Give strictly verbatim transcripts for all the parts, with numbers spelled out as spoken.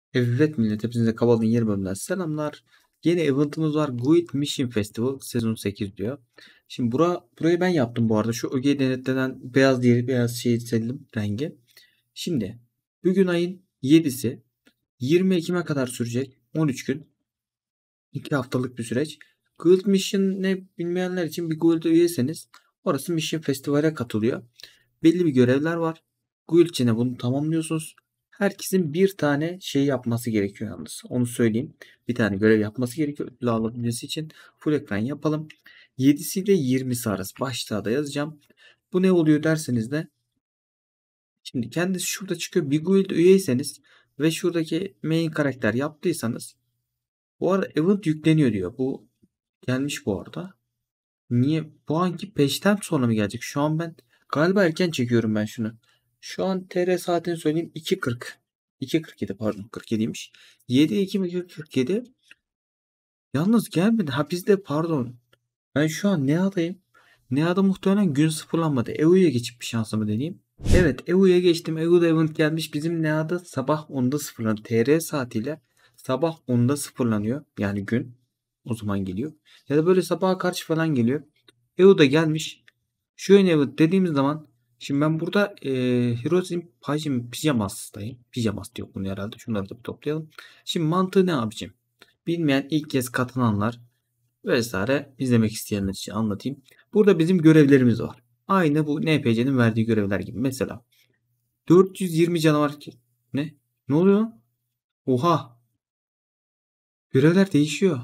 Evet millet, hepinize Kabal'ın yeni bölümünden selamlar. Yeni eventımız var. Guild Mission Festival sezon sekiz diyor. Şimdi bura, burayı ben yaptım bu arada. Şu ögeyi denetlenen beyaz diğeri beyaz şeyi sildim rengi. Şimdi bugün ayın yedisi, yirmi Ekim'e kadar sürecek. on üç gün. iki haftalık bir süreç. Guild Mission ne bilmeyenler için, bir guild üyeseniz orası Mission Festival'e katılıyor. Belli bir görevler var. Guild içine bunu tamamlıyorsunuz. Herkesin bir tane şey yapması gerekiyor yalnız. Onu söyleyeyim. Bir tane görev yapması gerekiyor. Ödül alabilmesi için full ekran yapalım. yedisi ile yirmisi arası başlığa da yazacağım. Bu ne oluyor derseniz de, şimdi kendisi şurada çıkıyor. Bir guild üyeyseniz ve şuradaki main karakter yaptıysanız bu arada event yükleniyor diyor. Bu gelmiş bu arada. Niye? Bu anki peşten sonra mı gelecek? Şu an ben galiba erken çekiyorum ben şunu. Şu an T R saatini söyleyeyim, iki kırk. iki kırk yedi, pardon, kırk yediymiş. yedi Ekim iki kırk yedi. Yalnız gelmedi. Ha bizde, pardon. Ben şu an Nea'dayım. Nea'da muhtemelen gün sıfırlanmadı. E U'ya geçip bir şansımı deneyeyim. Evet, E U'ya geçtim. E U'da event gelmiş. Bizim Nea'da sabah onda sıfırlanıyor. T R saatiyle sabah onda sıfırlanıyor. Yani gün. O zaman geliyor. Ya da böyle sabaha karşı falan geliyor. E U da gelmiş. Şu ön evet dediğimiz zaman, şimdi ben burada e, Hiroshima Pajim Pijamas'tayım. Pijamas diyor bunu herhalde. Şunları da bir toplayalım. Şimdi mantığı ne abicim? Bilmeyen, ilk kez katılanlar vesaire, izlemek isteyenler için anlatayım. Burada bizim görevlerimiz var. Aynı bu N P C'nin verdiği görevler gibi. Mesela dört yüz yirmi canavar ki- ne? Ne oluyor? Oha! Görevler değişiyor.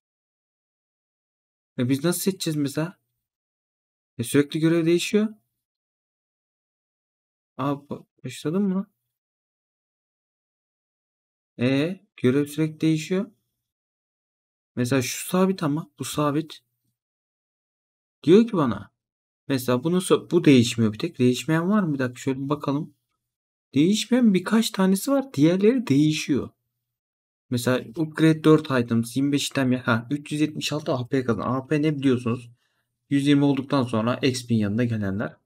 E biz nasıl seçeceğiz mesela? E sürekli görev değişiyor. Aa, başladın mı? E görev sürekli değişiyor. Mesela şu sabit, ama bu sabit. Diyor ki bana. Mesela bunu so- bu değişmiyor bir tek. Değişmeyen var mı? Bir dakika şöyle bir bakalım. Değişmeyen birkaç tanesi var. Diğerleri değişiyor. Mesela upgrade dört items, yirmi beş item ya. Ha, üç yüz yetmiş altı A P kazan. A P ne biliyorsunuz? yüz yirmi olduktan sonra X P'nin yanına gelenler.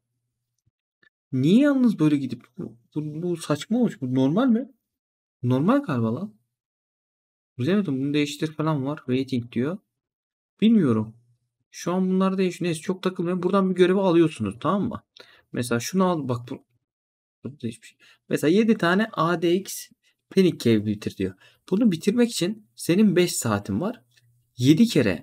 Niye yalnız böyle gidip bu, bu, bu saçma olmuş. Bu normal mi? Normal galiba lan. Bilemedim. Bunu değiştir falan var. Waiting diyor. Bilmiyorum. Şu an bunlar değişiyor. Neyse, çok takılmayın. Buradan bir görevi alıyorsunuz, tamam mı? Mesela şunu al bak, bu, burada hiçbir şey. Mesela yedi tane A D X Panic Cave bitir diyor. Bunu bitirmek için senin beş saatin var. yedi kere.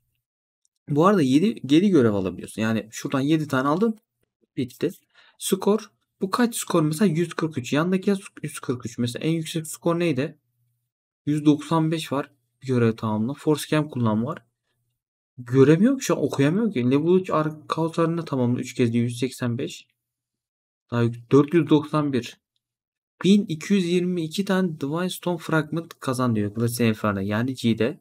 Bu arada yedi geri görev alabiliyorsun. Yani şuradan yedi tane aldın, bitti. Skor. Bu kaç skor mesela? yüz kırk üç. Yandaki yüz kırk üç. Mesela en yüksek skor neydi? yüz doksan beş var. Bir görev tamamla. Force Cam kullan var. Göremiyorum şu an, okuyamıyorum ki. Level üç Kaos Arena tamamla üç kez diyor, yüz seksen beş. Daha yük- dört yüz doksan bir. bin iki yüz yirmi iki tane Divine Stone Fragment kazan diyor. Glacier Inferno yani G'de.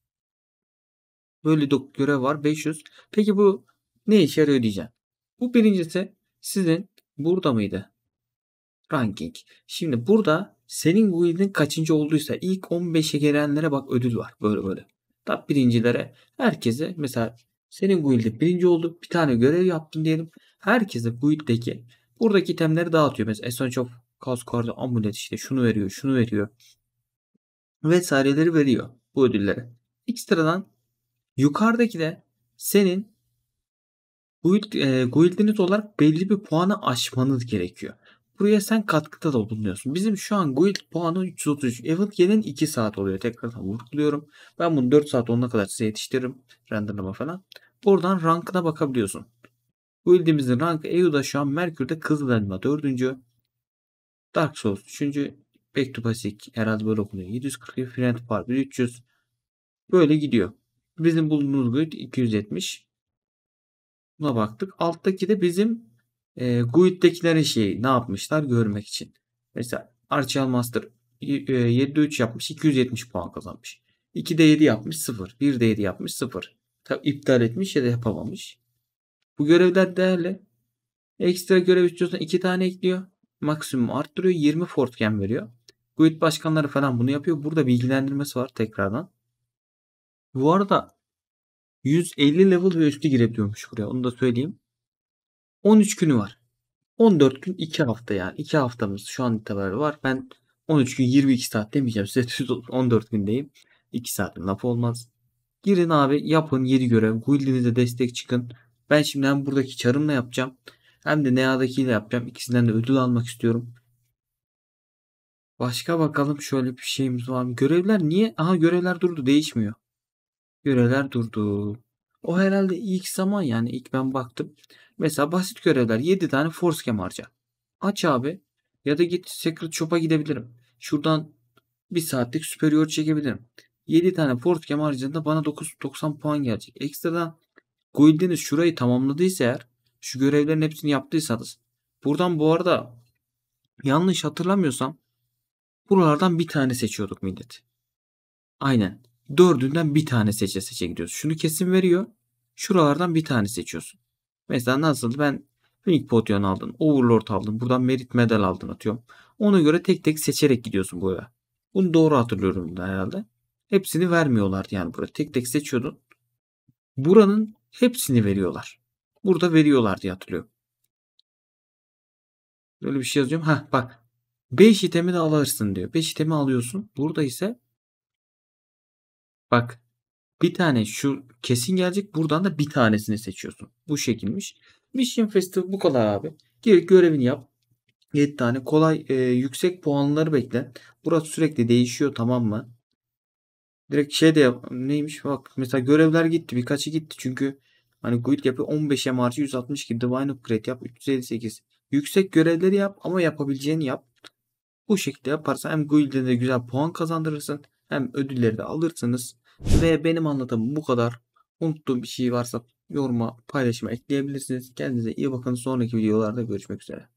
Böyle de görev var, beş yüz. Peki bu ne işe yarıyor diyeceğim. Bu birincisi sizin burada mıydı? Ranking. Şimdi burada senin guild'in kaçıncı olduysa ilk on beşe gelenlere bak, ödül var. Böyle böyle. Top birincilere, herkese mesela senin guild'in birinci oldu. Bir tane görev yaptın diyelim. Herkese guild'deki buradaki itemleri dağıtıyor. Mesela Essence of Chaos Guard'ı, amulet, işte şunu veriyor, şunu veriyor. Vesaireleri veriyor bu ödülleri. Ekstradan yukarıdaki de senin Guild, e, guildiniz olarak belli bir puanı aşmanız gerekiyor. Buraya sen katkıda da bulunuyorsun. Bizim şu an guild puanı üç yüz otuz üç. Event gelin iki saat oluyor. Tekrardan vurguluyorum. Ben bunu dört saat onuna kadar size yetiştiririm. Renderlama falan. Buradan rankına bakabiliyorsun. Guildimizin rankı E U'da şu an Merkür'de Kızıl Elma dördüncü. Dark Souls üçüncü. Back to Basic herhalde böyle okunuyor. yedi yüz kırk bir. Friend Par üç yüz. Böyle gidiyor. Bizim bulunduğumuz guild iki yüz yetmiş. Buna baktık. Alttaki de bizim e, Guild'dekilerin şeyi ne yapmışlar görmek için. Mesela Archel Master e, yedide üç yapmış, iki yüz yetmiş puan kazanmış. ikide yedi yapmış, sıfır. birde yedi yapmış, sıfır. Tabi iptal etmiş ya da yapamamış. Bu görevler değerli. Ekstra görev istiyorsan iki tane ekliyor. Maksimum arttırıyor. yirmi fortgen veriyor. Guild başkanları falan bunu yapıyor. Burada bilgilendirmesi var tekrardan. Bu arada yüz elli level ve üstü girebiliyormuş buraya. Onu da söyleyeyim. on üç günü var. on dört gün, iki hafta yani. iki haftamız şu an itibariyle var. Ben on üç gün yirmi iki saat demeyeceğim size. Düz on dört gündeyim. iki saatin laf olmaz. Girin abi yapın yedi görev. Guild'inize destek çıkın. Ben şimdi hem buradaki çarımla yapacağım. Hem de Nea'dakiyle yapacağım. İkisinden de ödül almak istiyorum. Başka bakalım şöyle bir şeyimiz var mı? Görevler niye? Aha görevler durdu değişmiyor. Görevler durdu. O herhalde ilk zaman yani ilk ben baktım. Mesela basit görevler yedi tane force cam harca. Aç abi. Ya da git Secret Shop'a gidebilirim. Şuradan bir saatlik superior çekebilirim. yedi tane force cam harcadığında bana dokuz doksan puan gelecek. Ekstradan guildiniz şurayı tamamladıysa eğer şu görevlerin hepsini yaptıysanız buradan bu arada yanlış hatırlamıyorsam buralardan bir tane seçiyorduk millet. Aynen. Dördünden bir tane seçe seçe gidiyorsun. Şunu kesin veriyor. Şuralardan bir tane seçiyorsun. Mesela nasıl ben Ring Potion aldın. Overlord aldın. Buradan Merit Medal aldın atıyorum. Ona göre tek tek seçerek gidiyorsun bu eve. Bunu doğru hatırlıyorum da herhalde. Hepsini vermiyorlar yani burada. Tek tek seçiyordun. Buranın hepsini veriyorlar. Burada veriyorlar diye hatırlıyorum. Böyle bir şey yazıyorum. Ha bak. beş itemi de alırsın diyor. beş itemi alıyorsun. Burada ise bak bir tane şu kesin gelecek. Buradan da bir tanesini seçiyorsun. Bu şekilmiş. Mission Festival bu kadar abi. Gir görevini yap. yedi tane kolay e, yüksek puanları bekle. Burası sürekli değişiyor tamam mı? Direkt şey de yap. Neymiş bak mesela görevler gitti. Birkaçı gitti çünkü hani guild yapı on beş M R yüz altmış gibi Divine Upgrade yap üç yüz elli sekiz. Yüksek görevleri yap ama yapabileceğini yap. Bu şekilde yaparsan hem guild'e de güzel puan kazandırırsın hem ödülleri de alırsınız. Ve benim anlatımım bu kadar. Unuttuğum bir şey varsa yoruma paylaşıma ekleyebilirsiniz. Kendinize iyi bakın. Sonraki videolarda görüşmek üzere.